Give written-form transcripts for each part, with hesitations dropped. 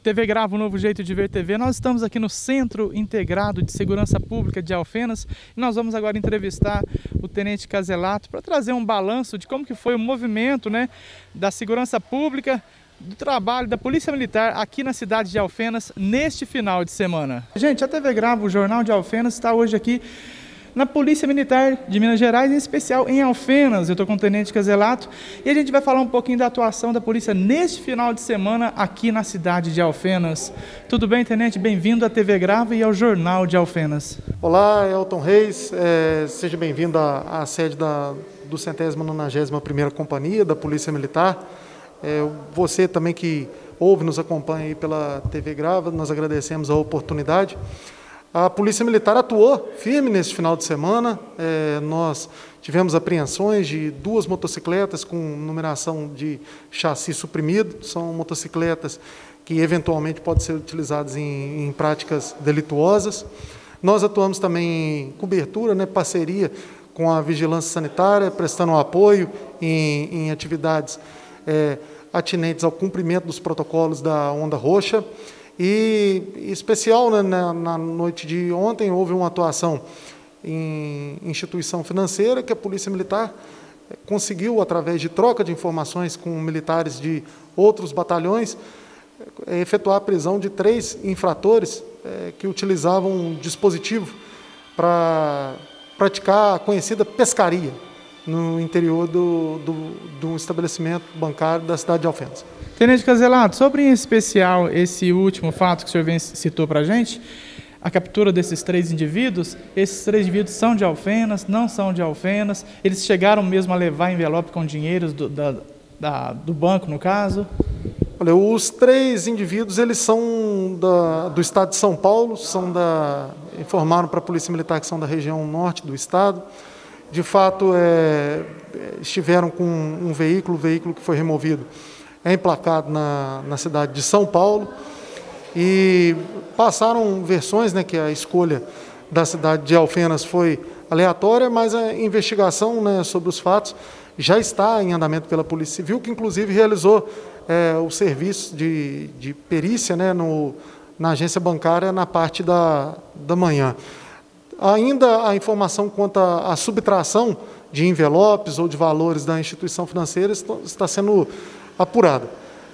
TV Grava, um novo jeito de ver TV. Nós estamos aqui no Centro Integrado de Segurança Pública de Alfenas e nós vamos agora entrevistar o Tenente Caselato para trazer um balanço de como que foi o movimento, né, da segurança pública, do trabalho da Polícia Militar aqui na cidade de Alfenas neste final de semana. Gente, a TV Grava, o Jornal de Alfenas, está hoje aqui na Polícia Militar de Minas Gerais, em especial em Alfenas. Eu estou com o Tenente Caselato e a gente vai falar um pouquinho da atuação da polícia neste final de semana aqui na cidade de Alfenas. Tudo bem, Tenente? Bem-vindo à TV Grava e ao Jornal de Alfenas. Olá, Elton Reis, seja bem-vindo à sede do 191ª Companhia da Polícia Militar. Você também que ouve, nos acompanha aí pela TV Grava, nós agradecemos a oportunidade. A Polícia Militar atuou firme neste final de semana. Nós tivemos apreensões de 2 motocicletas com numeração de chassi suprimido. São motocicletas que eventualmente podem ser utilizadas em práticas delituosas. Nós atuamos também em cobertura, parceria com a Vigilância Sanitária, prestando apoio em atividades atinentes ao cumprimento dos protocolos da Onda Roxa. E, em especial, na noite de ontem, houve uma atuação em instituição financeira que a Polícia Militar conseguiu, através de troca de informações com militares de outros batalhões, efetuar a prisão de 3 infratores que utilizavam um dispositivo para praticar a conhecida pescaria no interior do estabelecimento bancário da cidade de Alfenas. Tenente Caselato, sobre em especial esse último fato que o senhor citou para a gente, a captura desses 3 indivíduos, esses 3 indivíduos são de Alfenas, não são de Alfenas, eles chegaram mesmo a levar envelope com dinheiros do banco, no caso? Olha, os 3 indivíduos, eles são do estado de São Paulo, informaram para a Polícia Militar que são da região norte do estado. De fato, estiveram com um veículo, o veículo que foi removido é emplacado na cidade de São Paulo, e passaram versões, que a escolha da cidade de Alfenas foi aleatória, mas a investigação sobre os fatos já está em andamento pela Polícia Civil, que inclusive realizou o serviço de perícia na agência bancária na parte da manhã. Ainda a informação quanto à subtração de envelopes ou de valores da instituição financeira está sendo apurada.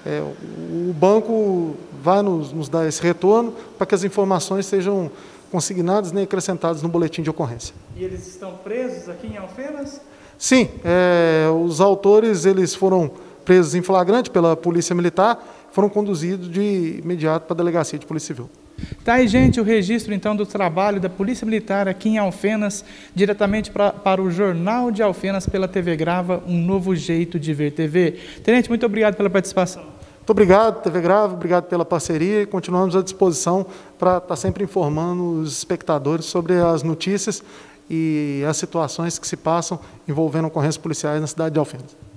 O banco vai nos dar esse retorno para que as informações sejam consignadas e acrescentadas no boletim de ocorrência. E eles estão presos aqui em Alfenas? Sim, os autores eles foram presos em flagrante pela Polícia Militar, foram conduzidos de imediato para a Delegacia de Polícia Civil. Tá aí, gente, o registro então do trabalho da Polícia Militar aqui em Alfenas, diretamente para o Jornal de Alfenas pela TV Grava, um novo jeito de ver TV. Tenente, muito obrigado pela participação. Muito obrigado, TV Grava, obrigado pela parceria e continuamos à disposição para estar sempre informando os espectadores sobre as notícias e as situações que se passam envolvendo ocorrências policiais na cidade de Alfenas.